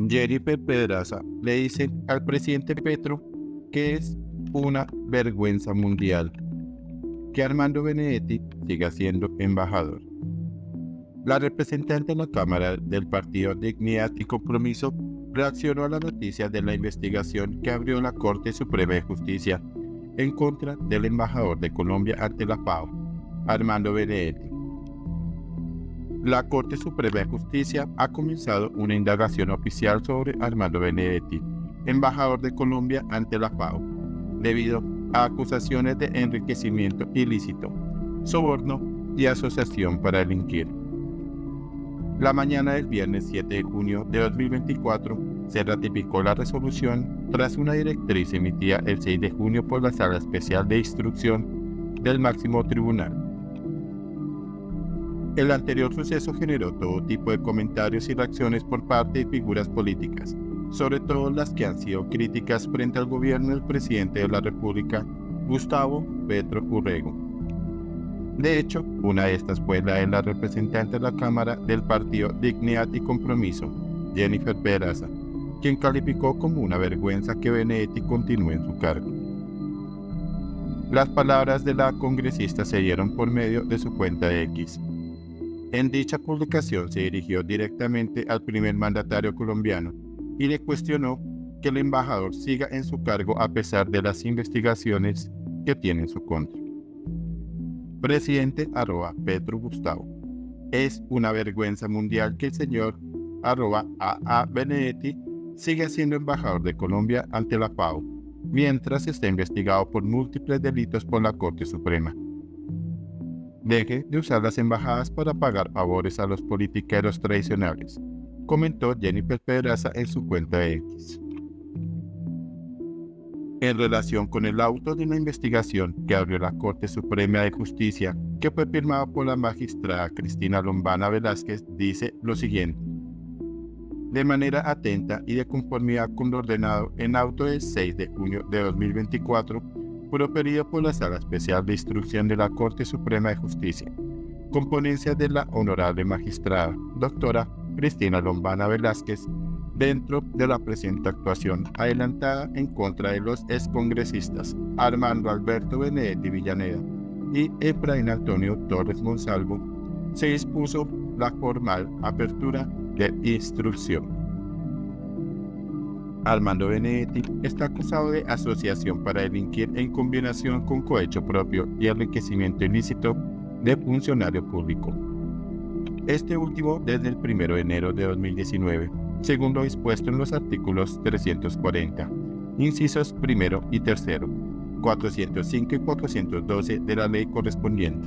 Jennifer Pedraza le dice al presidente Petro que es una vergüenza mundial que Armando Benedetti siga siendo embajador. La representante en la Cámara del Partido Dignidad y Compromiso reaccionó a la noticia de la investigación que abrió la Corte Suprema de Justicia en contra del embajador de Colombia ante la FAO, Armando Benedetti. La Corte Suprema de Justicia ha comenzado una indagación oficial sobre Armando Benedetti, embajador de Colombia ante la FAO, debido a acusaciones de enriquecimiento ilícito, soborno y asociación para delinquir. La mañana del viernes 7 de junio de 2024 se ratificó la resolución tras una directriz emitida el 6 de junio por la Sala Especial de Instrucción del Máximo Tribunal. El anterior suceso generó todo tipo de comentarios y reacciones por parte de figuras políticas, sobre todo las que han sido críticas frente al gobierno del presidente de la República, Gustavo Petro Urrego. De hecho, una de estas fue la de la representante de la Cámara del Partido Dignidad y Compromiso, Jennifer Pedraza, quien calificó como una vergüenza que Benedetti continúe en su cargo. Las palabras de la congresista se dieron por medio de su cuenta de X. En dicha publicación se dirigió directamente al primer mandatario colombiano y le cuestionó que el embajador siga en su cargo a pesar de las investigaciones que tiene en su contra. Presidente @Petro Gustavo. Es una vergüenza mundial que el señor @AA Benedetti siga siendo embajador de Colombia ante la FAO, mientras está investigado por múltiples delitos por la Corte Suprema. Deje de usar las embajadas para pagar favores a los politiqueros tradicionales, comentó Jennifer Pedraza en su cuenta de X. En relación con el auto de la investigación que abrió la Corte Suprema de Justicia, que fue firmado por la magistrada Cristina Lombana Velázquez, dice lo siguiente: de manera atenta y de conformidad con lo ordenado en auto del 6 de junio de 2024, proferido por la Sala Especial de Instrucción de la Corte Suprema de Justicia, con ponencia de la honorable magistrada, doctora Cristina Lombana Velázquez, dentro de la presente actuación adelantada en contra de los excongresistas Armando Alberto Benedetti Villaneda y Efraín Antonio Torres Monsalvo, se dispuso la formal apertura de instrucción. Armando Benedetti está acusado de asociación para delinquir en combinación con cohecho propio y enriquecimiento ilícito de funcionario público. Este último desde el 1 de enero de 2019, según lo dispuesto en los artículos 340, incisos 1 y 3, 405 y 412 de la ley correspondiente.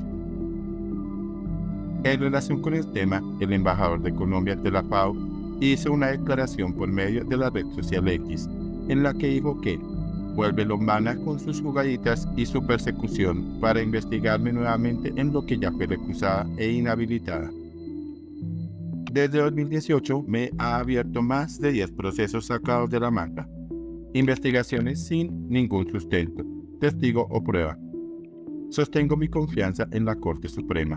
En relación con el tema, el embajador de Colombia ante la FAO hizo una declaración por medio de la red social X, en la que dijo que vuelve Lombana con sus jugaditas y su persecución para investigarme nuevamente en lo que ya fue recusada e inhabilitada. Desde 2018 me ha abierto más de 10 procesos sacados de la manga, investigaciones sin ningún sustento, testigo o prueba. Sostengo mi confianza en la Corte Suprema.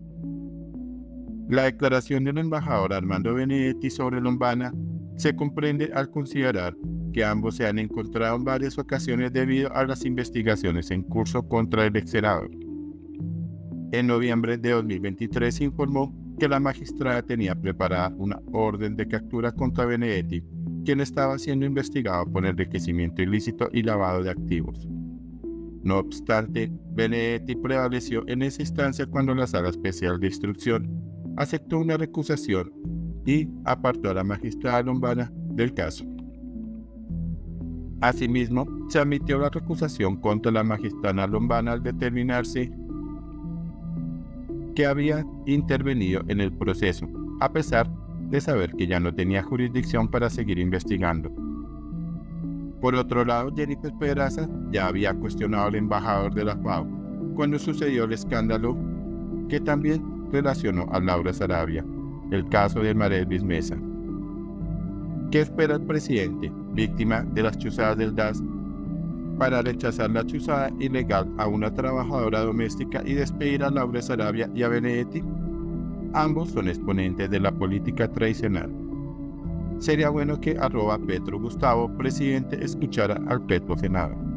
La declaración del embajador Armando Benedetti sobre Lombana se comprende al considerar que ambos se han encontrado en varias ocasiones debido a las investigaciones en curso contra el ex senador. En noviembre de 2023 se informó que la magistrada tenía preparada una orden de captura contra Benedetti, quien estaba siendo investigado por enriquecimiento ilícito y lavado de activos. No obstante, Benedetti prevaleció en esa instancia cuando la Sala Especial de Instrucción aceptó una recusación y apartó a la magistrada Lombana del caso. Asimismo, se admitió la recusación contra la magistrada Lombana al determinarse que había intervenido en el proceso, a pesar de saber que ya no tenía jurisdicción para seguir investigando. Por otro lado, Jennifer Pedraza ya había cuestionado al embajador de la FAO cuando sucedió el escándalo que también relacionó a Laura Sarabia, el caso de María Elvis Mesa. ¿Qué espera el presidente, víctima de las chuzadas del DAS, para rechazar la chuzada ilegal a una trabajadora doméstica y despedir a Laura Sarabia y a Benedetti? Ambos son exponentes de la política tradicional. sería bueno que @PetroGustavo presidente escuchara al Petro Senado.